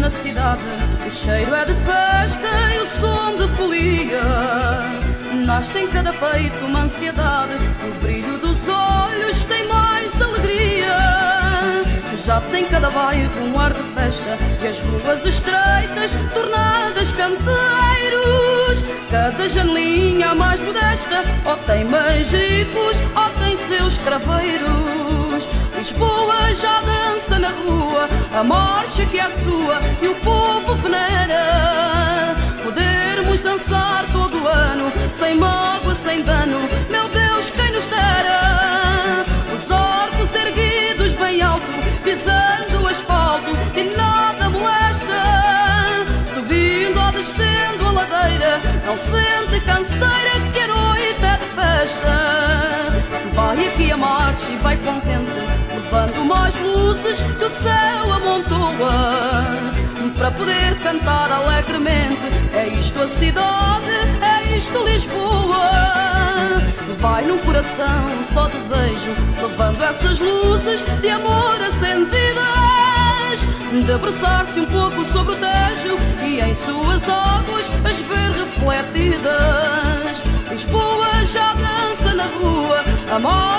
na cidade, o cheiro é de festa e o som de folia. Nasce em cada peito uma ansiedade, o brilho dos olhos tem mais alegria. Já tem cada bairro um ar de festa e as ruas estreitas tornadas canteiros. Cada janelinha mais modesta ou tem magicos ou tem seus craveiros. Lisboa já dança na rua a marcha que é a sua e o povo venera. Podermos dançar todo o ano sem mágoa, sem dano, meu Deus, quem nos dera. Os arcos erguidos bem alto, pisando o asfalto e nada molesta. Subindo ou descendo a ladeira, não sente canseira que a noite é de festa. Vai aqui a marcha e vai contente, levando mais luzes que o céu amontoa, para poder cantar alegremente. É isto a cidade, é isto Lisboa. Vai no coração só desejo, levando essas luzes de amor acendidas, debruçar-se um pouco sobre o Tejo e em suas águas as ver refletidas. Lisboa já dança na rua, a